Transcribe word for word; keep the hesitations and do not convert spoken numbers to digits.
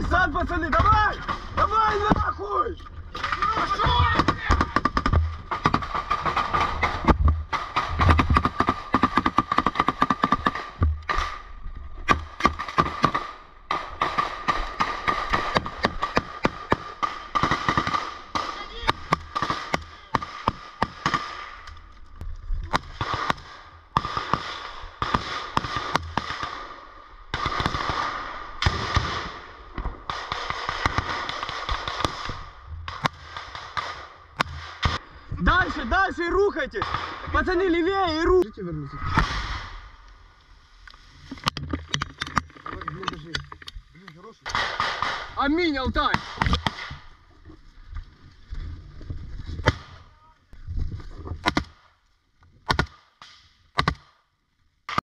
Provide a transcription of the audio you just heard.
Десант, пацаны, давай! Давай нахуй! Пошел! Дальше, дальше и рухайтесь! Пацаны, левее и рухайте! Аминь, Алтай!